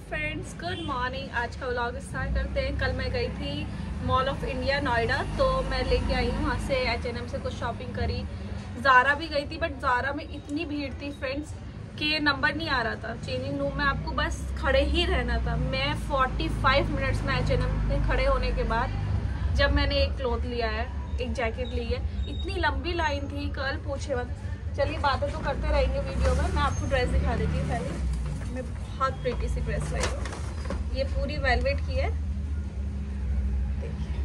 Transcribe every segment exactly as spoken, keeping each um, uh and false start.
Friends, good morning. आज का vlog start करते हैं। कल मैं गई थी मॉल ऑफ इंडिया नोएडा, तो मैं लेके आई हूँ वहाँ से एच एन एम से कुछ शॉपिंग करी। ज़ारा भी गई थी, बट ज़ारा में इतनी भीड़ थी फ्रेंड्स कि नंबर नहीं आ रहा था। चेंजिंग रूम में आपको बस खड़े ही रहना था। मैं पैंतालीस मिनट्स में एच एन एम में खड़े होने के बाद जब मैंने एक क्लॉथ लिया है, एक जैकेट ली है, इतनी लंबी लाइन थी कल पूछे मत। चलिए बातें तो करते रहेंगे वीडियो में। मैं आपको ड्रेस दिखा देती हूँ पहले। मैं बहुत प्रीटी सी ड्रेस लाई हूँ, ये पूरी वेलवेट की है, देखिए।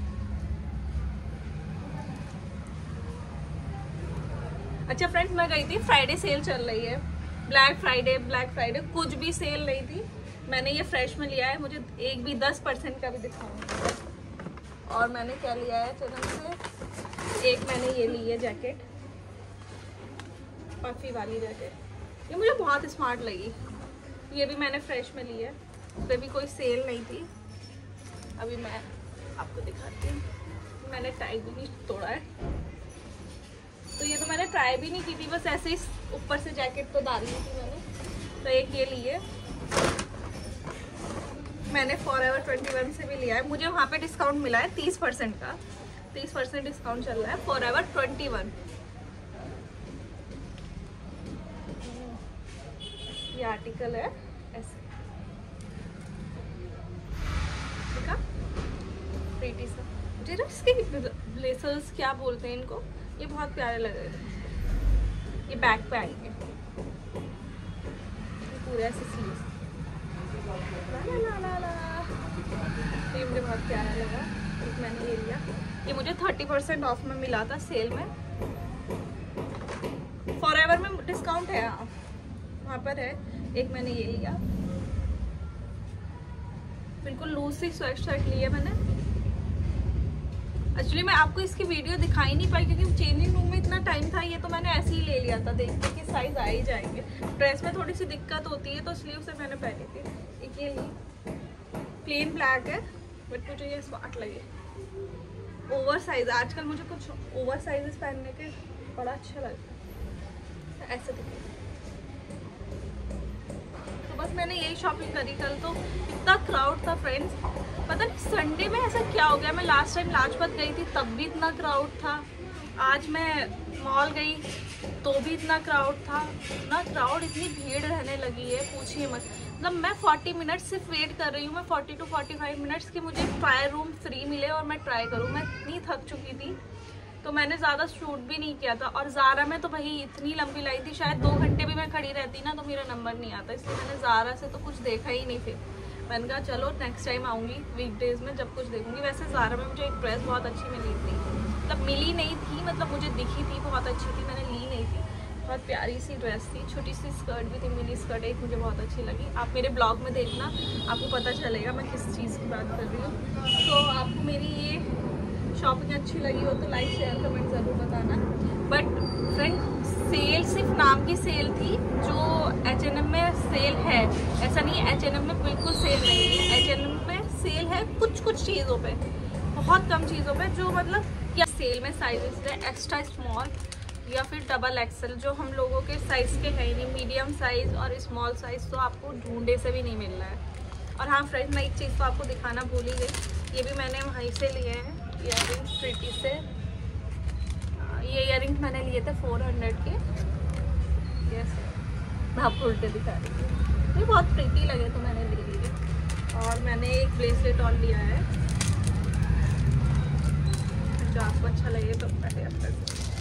अच्छा फ्रेंड्स, मैं गई थी, फ्राइडे सेल चल रही है, ब्लैक फ्राइडे ब्लैक फ्राइडे कुछ भी सेल नहीं थी। मैंने ये फ्रेश में लिया है, मुझे एक भी दस परसेंट का भी दिखाऊंगी। और मैंने क्या लिया है चैनल से, एक मैंने ये ली है जैकेट, पफी वाली जैकेट, ये मुझे बहुत स्मार्ट लगी। ये भी मैंने फ्रेश में ली है, उस पर भी कोई सेल नहीं थी। अभी मैं आपको दिखाती हूँ, मैंने टाई भी नहीं तोड़ा है, तो ये तो मैंने ट्राई भी नहीं की थी, बस ऐसे ही ऊपर से जैकेट तो डाल ली थी मैंने। तो एक ये ली है मैंने फॉरएवर ट्वेंटी वन से भी लिया है। मुझे वहाँ पे डिस्काउंट मिला है तीस परसेंट का, तीस परसेंट डिस्काउंट चल रहा है फॉरएवर ट्वेंटी वन। ये आर्टिकल है ऐसे, ठीक है, प्रीटी सा। मुझे ना इसके ब्लेजर्स क्या बोलते हैं इनको, ये बहुत प्यारे लग रहे थे। ये बैक पे आएंगे पूरे ऐसे स्लीव्स, ला ला ला ला। तो ये मुझे बहुत प्यारा लगा, एक मैंने ये लिया। ये मुझे थर्टी परसेंट ऑफ में मिला था सेल में। फॉरएवर में डिस्काउंट है, वहाँ पर है। एक मैंने ये लिया, बिल्कुल लूज सी स्वेट शर्ट ली है मैंने। एक्चुअली मैं आपको इसकी वीडियो दिखाई नहीं पाई क्योंकि चेंजिंग रूम में इतना टाइम था। ये तो मैंने ऐसे ही ले लिया था, देखते कि साइज आ ही जाएंगे। ड्रेस में थोड़ी सी दिक्कत होती है, तो स्लीव से मैंने पहनी थी। एक ये ली, प्लेन ब्लैक है, बट मुझे ये स्मार्ट लगे। ओवर साइज, आजकल मुझे कुछ ओवर साइजेस पहनने के बड़ा अच्छा लगता है, ऐसे दिखे। तो बस मैंने यही शॉपिंग करी कल। तो इतना क्राउड था फ्रेंड्स, पता नहीं संडे में ऐसा क्या हो गया। मैं लास्ट टाइम लाजपत गई थी तब भी इतना क्राउड था, आज मैं मॉल गई तो भी इतना क्राउड था। इतना क्राउड, इतनी भीड़ रहने लगी है, पूछिए मत। मतलब मैं चालीस मिनट सिर्फ वेट कर रही हूँ, मैं चालीस टू पैंतालीस मिनट्स की मुझे ट्राई रूम फ्री मिले और मैं ट्राई करूँ। मैं इतनी थक चुकी थी, तो मैंने ज़्यादा शूट भी नहीं किया था। और ज़ारा में तो भाई इतनी लंबी लाइन थी, शायद दो घंटे भी मैं खड़ी रहती ना तो मेरा नंबर नहीं आता, इसलिए मैंने ज़ारा से तो कुछ देखा ही नहीं। फिर मैंने कहा चलो नेक्स्ट टाइम आऊँगी वीकडेज़ में, जब कुछ देखूँगी। वैसे ज़ारा में मुझे एक ड्रेस बहुत अच्छी मिली थी, मतलब मिली नहीं थी, मतलब मुझे दिखी थी, बहुत अच्छी थी, मैंने ली नहीं थी। बहुत प्यारी सी ड्रेस थी, छोटी सी स्कर्ट भी थी, मिनी स्कर्ट एक मुझे बहुत अच्छी लगी। आप मेरे ब्लॉग में देखना, आपको पता चलेगा मैं किस चीज़ की बात कर रही हूँ। तो आपको मेरी ये शॉपिंग अच्छी लगी हो तो लाइक शेयर कमेंट ज़रूर बताना। बट फ्रेंड, सेल सिर्फ नाम की सेल थी। जो एच एन एम में सेल है, ऐसा नहीं है एच एन एम में बिल्कुल सेल नहीं है। एच एन एम में सेल है कुछ कुछ चीज़ों पे, बहुत कम चीज़ों पे, जो मतलब क्या सेल में साइजेस है एक्स्ट्रा स्मॉल या फिर डबल एक्सल, जो हम लोगों के साइज़ के है ही नहीं। मीडियम साइज़ और स्मॉल साइज़ तो आपको ढूंढे से भी नहीं मिल रहा है। और हाँ फ्रेंड्स, मैं एक चीज़ तो आपको दिखाना भूल ही गई, ये भी मैंने वहीं से लिए हैं इयररिंग्स प्रीटी से। ये इयररिंग्स मैंने लिए थे फोर हंड्रेड के। यस, मैं आपको उल्टे दिखा रही हूँ, ये बहुत प्रीटी लगे तो मैंने ले लिए। और मैंने एक ब्रेसलेट और लिया है, जो आपको अच्छा लगे तो पहले अपने।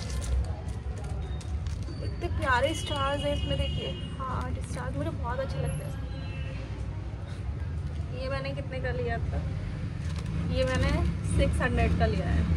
इतने प्यारे स्टार्स हैं इसमें, देखिए हार्ट स्टार्स, मुझे बहुत अच्छे लगते हैं। ये मैंने कितने का लिया था, ये मैंने सिक्स हंड्रेड का लिया है।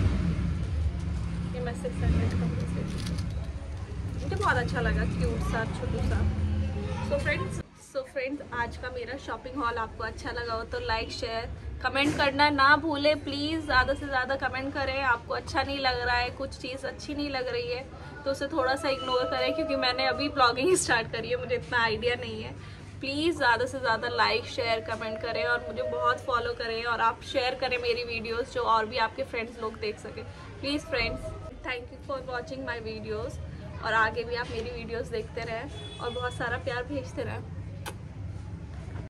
ये मैं सिक्स हंड्रेड का मुझे बहुत अच्छा लगा, क्यूट सा, छोटू सा। सो फ्रेंड्स सो फ्रेंड्स आज का मेरा शॉपिंग हॉल आपको अच्छा लगा हो तो लाइक शेयर कमेंट करना ना भूले प्लीज़। ज़्यादा से ज़्यादा कमेंट करें। आपको अच्छा नहीं लग रहा है, कुछ चीज़ अच्छी नहीं लग रही है तो उसे थोड़ा सा इग्नोर करें, क्योंकि मैंने अभी ब्लॉगिंग स्टार्ट करी है, मुझे इतना आइडिया नहीं है। प्लीज़ ज़्यादा से ज़्यादा लाइक शेयर कमेंट करें और मुझे बहुत फॉलो करें, और आप शेयर करें मेरी वीडियोस, जो और भी आपके फ्रेंड्स लोग देख सकें। Please friends, thank you for watching my videos, और आगे भी आप मेरी वीडियोज़ देखते रहें और बहुत सारा प्यार भेजते रहें।